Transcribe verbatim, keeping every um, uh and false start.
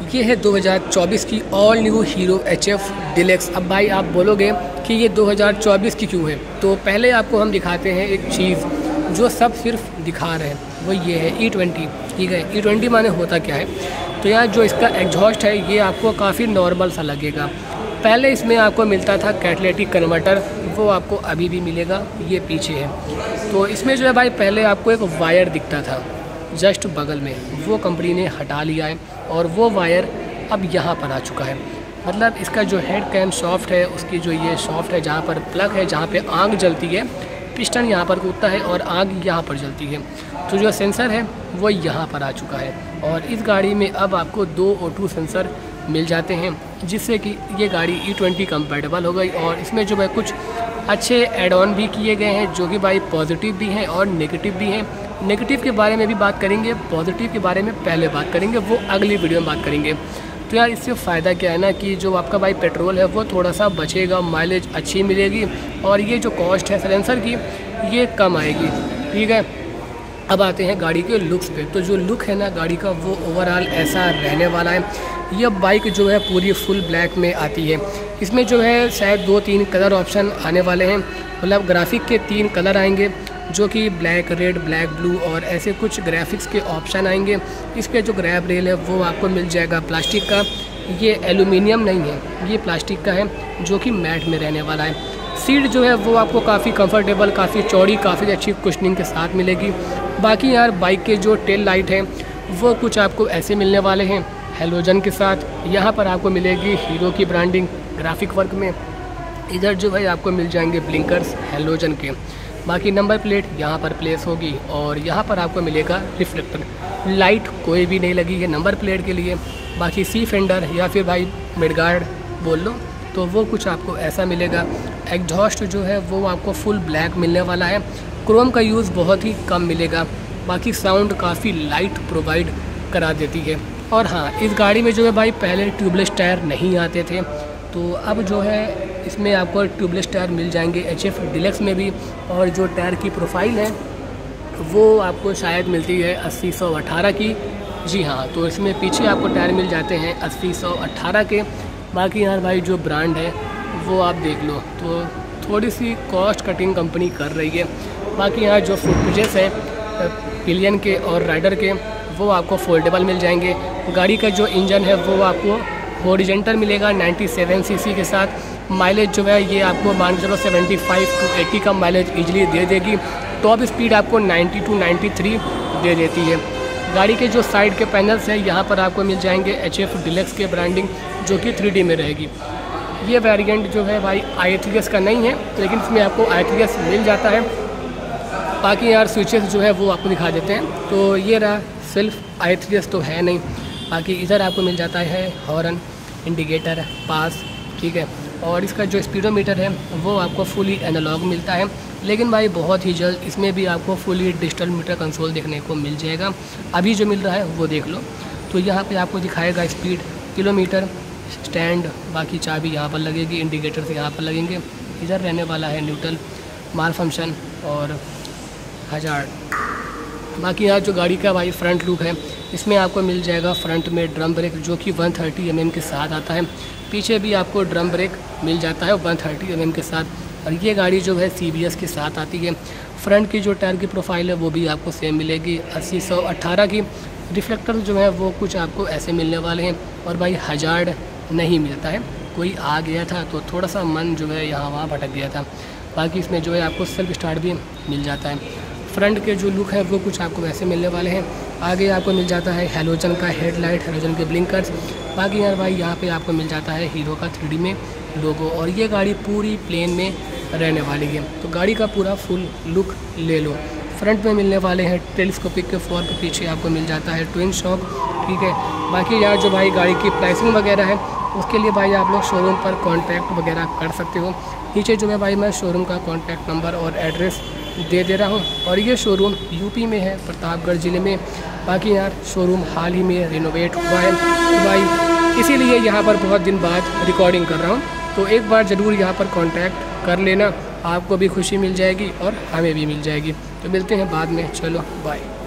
ये है दो हज़ार चौबीस की all new Hero H F Deluxe. अब भाई आप बोलोगे कि ये दो हज़ार चौबीस की क्यों है, तो पहले आपको हम दिखाते हैं एक चीज़ जो सब सिर्फ दिखा रहे हैं, वो ये है ई ट्वेंटी। ठीक है, ई ट्वेंटी माने होता क्या है, तो यार जो इसका एग्जॉस्ट है ये आपको काफ़ी नॉर्मल सा लगेगा। पहले इसमें आपको मिलता था कैटलिटिक कन्वर्टर, वो आपको अभी भी मिलेगा, ये पीछे है। तो इसमें जो है भाई पहले आपको एक वायर दिखता था जस्ट बगल में, वो कंपनी ने हटा लिया है और वो वायर अब यहाँ पर आ चुका है। मतलब इसका जो हेड कैम सॉफ्ट है, उसकी जो ये सॉफ्ट है, जहाँ पर प्लग है, जहाँ पे आग जलती है, पिस्टन यहाँ पर कूदता है और आग यहाँ पर जलती है। तो जो सेंसर है वो यहाँ पर आ चुका है और इस गाड़ी में अब आपको दो ओ टू सेंसर मिल जाते हैं, जिससे कि ये गाड़ी ई ट्वेंटी कंपैटिबल हो गई। और इसमें जो है कुछ अच्छे एड ऑन भी किए गए हैं, जो कि भाई पॉजिटिव भी हैं और नेगेटिव भी हैं। नेगेटिव के बारे में भी बात करेंगे, पॉजिटिव के बारे में पहले बात करेंगे, वो अगली वीडियो में बात करेंगे। तो यार इससे फ़ायदा क्या है ना कि जो आपका भाई पेट्रोल है वो थोड़ा सा बचेगा, माइलेज अच्छी मिलेगी और ये जो कॉस्ट है साइलेंसर की ये कम आएगी। ठीक है, अब आते हैं गाड़ी के लुक्स पे। तो जो लुक है ना गाड़ी का वो ओवरऑल ऐसा रहने वाला है। यह बाइक जो है पूरी फुल ब्लैक में आती है। इसमें जो है शायद दो तीन कलर ऑप्शन आने वाले हैं, मतलब ग्राफिक के तीन कलर आएंगे, जो कि ब्लैक, रेड, ब्लैक, ब्लू और ऐसे कुछ ग्राफिक्स के ऑप्शन आएंगे। इस पर जो ग्रैब रेल है वो आपको मिल जाएगा प्लास्टिक का, ये एल्यूमिनियम नहीं है, ये प्लास्टिक का है जो कि मैट में रहने वाला है। सीट जो है वो आपको काफ़ी कंफर्टेबल, काफ़ी चौड़ी, काफ़ी अच्छी कुशनिंग के साथ मिलेगी। बाकी यार बाइक के जो टेल लाइट हैं वो कुछ आपको ऐसे मिलने वाले हैं हेलोजन के साथ। यहाँ पर आपको मिलेगी हीरो की ब्रांडिंग ग्राफिक वर्क में। इधर जो है आपको मिल जाएंगे ब्लिंकर्स हेलोजन के। बाकी नंबर प्लेट यहाँ पर प्लेस होगी और यहाँ पर आपको मिलेगा रिफ्लेक्टर। लाइट कोई भी नहीं लगी है नंबर प्लेट के लिए। बाकी सी फेंडर या फिर भाई मिडगार्ड बोल लो, तो वो कुछ आपको ऐसा मिलेगा। एग्जॉस्ट जो है वो आपको फुल ब्लैक मिलने वाला है। क्रोम का यूज़ बहुत ही कम मिलेगा। बाकी साउंड काफ़ी लाइट प्रोवाइड करा देती है। और हाँ, इस गाड़ी में जो है भाई पहले ट्यूबलेस टायर नहीं आते थे, तो अब जो है इसमें आपको ट्यूबलेस टायर मिल जाएंगे एच एफ डिलक्स में भी। और जो टायर की प्रोफाइल है वो आपको शायद मिलती है अस्सी सौ अठारह की। जी हाँ, तो इसमें पीछे आपको टायर मिल जाते हैं अस्सी सौ अठारह के। बाकी यार भाई जो ब्रांड है वो आप देख लो, तो थोड़ी सी कॉस्ट कटिंग कंपनी कर रही है। बाकी यहाँ जो फुटपेजेस है पिलियन के और राइडर के वो आपको फोल्डेबल मिल जाएंगे। गाड़ी का जो इंजन है वो आपको हॉरिजॉन्टल मिलेगा सत्तानवे सीसी के साथ। माइलेज जो है ये आपको मान चलो पचहत्तर टू अस्सी का माइलेज इजीली दे देगी। टॉप स्पीड आपको नब्बे टू तिरानवे दे देती है। गाड़ी के जो साइड के पैनल्स हैं यहाँ पर आपको मिल जाएंगे एच एफ डिलक्स के ब्रांडिंग, जो कि थ्री डी में रहेगी। ये वेरिएंट जो है भाई आई थ्री एस का नहीं है, लेकिन इसमें आपको आई थ्री एस मिल जाता है। बाकी यार स्विचेस जो है वो आपको दिखा देते हैं। तो ये रहा, सिर्फ आई थ्री एस तो है नहीं। बाकी इधर आपको मिल जाता है हॉर्न, इंडिकेटर, पास। ठीक है, और इसका जो स्पीडोमीटर है वो आपको फुली एनालॉग मिलता है, लेकिन भाई बहुत ही जल्द इसमें भी आपको फुली डिजिटल मीटर कंसोल देखने को मिल जाएगा। अभी जो मिल रहा है वो देख लो। तो यहाँ पे आपको दिखाएगा स्पीड, किलोमीटर, स्टैंड, बाकी चाबी यहाँ पर लगेगी, इंडिकेटर्स यहाँ पर लगेंगे। इधर रहने वाला है न्यूट्रल, माल फंक्शन और हजार्ड। बाकी यहाँ जो गाड़ी का भाई फ्रंट लुक है, इसमें आपको मिल जाएगा फ्रंट में ड्रम ब्रेक, जो कि एक सौ तीस एम एम के साथ आता है। पीछे भी आपको ड्रम ब्रेक मिल जाता है एक सौ तीस एम एम के साथ। और ये गाड़ी जो है सी बी एस के साथ आती है। फ्रंट की जो टायर की प्रोफाइल है वो भी आपको सेम मिलेगी, अस्सी सौ अट्ठारह की। रिफ्लेक्टर जो है वो कुछ आपको ऐसे मिलने वाले हैं। और भाई हजार्ड नहीं मिलता है, कोई आ गया था तो थोड़ा सा मन जो है यहाँ वहाँ भटक गया था। बाकी इसमें जो है आपको सेल्फ स्टार्ट भी मिल जाता है। फ्रंट के जो लुक है वो कुछ आपको वैसे मिलने वाले हैं। आगे आपको मिल जाता है हेलोजन का हेडलाइट, हेलोजन के ब्लिंकर्स। बाकी यार भाई यहाँ पे आपको मिल जाता है हीरो का थ्री डी में लोगो। और ये गाड़ी पूरी प्लेन में रहने वाली है, तो गाड़ी का पूरा फुल लुक ले लो। फ्रंट में मिलने वाले हैं टेलीस्कोपिक के फोर्क, पीछे आपको मिल जाता है ट्विन शॉक। ठीक है, बाकी यार जो भाई गाड़ी की प्राइसिंग वगैरह है उसके लिए भाई आप लोग शोरूम पर कॉन्टैक्ट वगैरह कर सकते हो। नीचे जो है भाई मैं शोरूम का कॉन्टैक्ट नंबर और एड्रेस दे दे रहा हूँ। और ये शोरूम यूपी में है, प्रतापगढ़ ज़िले में। बाकी यार शोरूम हाल ही में रिनोवेट हुआ है, तो भाई इसीलिए यहाँ पर बहुत दिन बाद रिकॉर्डिंग कर रहा हूँ। तो एक बार ज़रूर यहाँ पर कांटेक्ट कर लेना, आपको भी खुशी मिल जाएगी और हमें भी मिल जाएगी। तो मिलते हैं बाद में, चलो बाय।